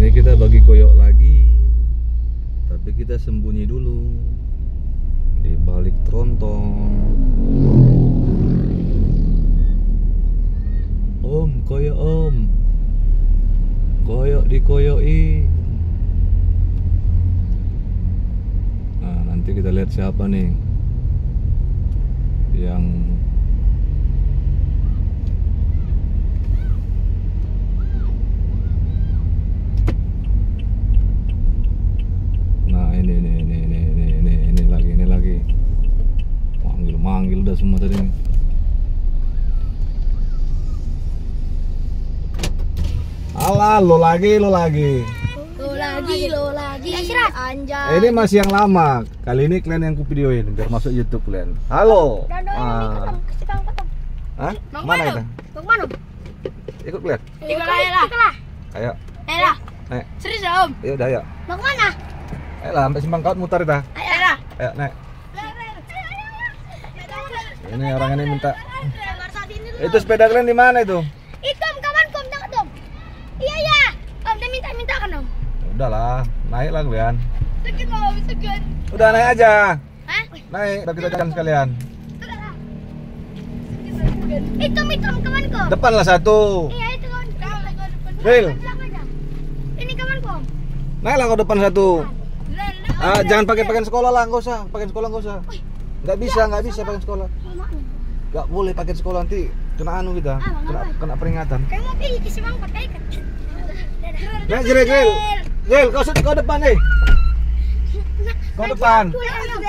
Ini kita bagi koyok lagi, tapi kita sembunyi dulu di balik tronton. Om, koyok om, koyok dikoyoi. Nah, nanti kita lihat siapa nih yang ini lagi manggil udah semua tadi nih. Alah, lo lagi anjay. Ini masih yang lama. Kali ini kalian yang ku videoin biar masuk YouTube kalian. Halo. Hah? Mana kita? Mana? Ikut kalian. Ikutlah. Ayo. Naik. Serius om? Ya udah ayo. Mau kemana? Ayolah, sampai simpang kaut mutar kita. Ayo naik. Ini orang ini minta. Itu sepeda kalian di mana itu? Itu om, kawanku om, jangan om. Iya. Om, dia minta kan om. Udahlah, naiklah kalian. Segan om, segan. Udah naik aja. Hah? Naik, udah kita jalan sekalian. Itu kawanku. Depan lah satu. Iya itu kawanku. Ril. Ini kawanku om. Naiklah kau depan satu. Jangan pakai sekolah lah, nggak usah. Pakai sekolah nggak usah. Nggak bisa pakai sekolah. Nggak boleh pakai sekolah, nanti kena anu kita. Kena peringatan. Kamu mau pilih si Bang pakai kan? Nah, Ril, kau depan nih. Kau depan.